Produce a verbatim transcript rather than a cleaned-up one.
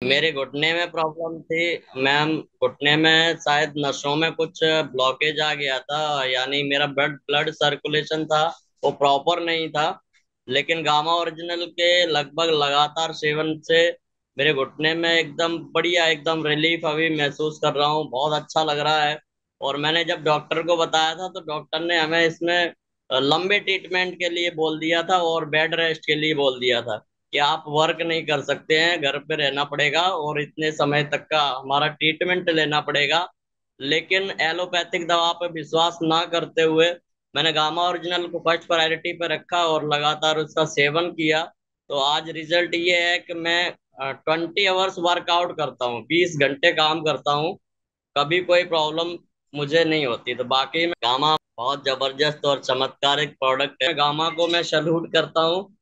मेरे घुटने में प्रॉब्लम थी मैम। घुटने में शायद नसों में कुछ ब्लॉकेज आ गया था, यानी मेरा ब्लड ब्लड सर्कुलेशन था वो प्रॉपर नहीं था। लेकिन गामा ओरिजिनल के लगभग लगातार सेवन से मेरे घुटने में एकदम बढ़िया, एकदम रिलीफ अभी महसूस कर रहा हूँ। बहुत अच्छा लग रहा है। और मैंने जब डॉक्टर को बताया था तो डॉक्टर ने हमें इसमें अ, लंबे ट्रीटमेंट के लिए बोल दिया था और बेड रेस्ट के लिए बोल दिया था कि आप वर्क नहीं कर सकते हैं, घर पे रहना पड़ेगा और इतने समय तक का हमारा ट्रीटमेंट लेना पड़ेगा। लेकिन एलोपैथिक दवा पे विश्वास ना करते हुए मैंने गामा ओरिजिनल को फर्स्ट प्रायोरिटी पे रखा और लगातार उसका सेवन किया। तो आज रिजल्ट ये है कि मैं ट्वेंटी आवर्स वर्कआउट करता हूँ, बीस घंटे काम करता हूँ, कभी कोई प्रॉब्लम मुझे नहीं होती। तो बाकी में गामा बहुत जबरदस्त और चमत्कारिक प्रोडक्ट है, गामा को मैं सैल्यूट करता हूँ।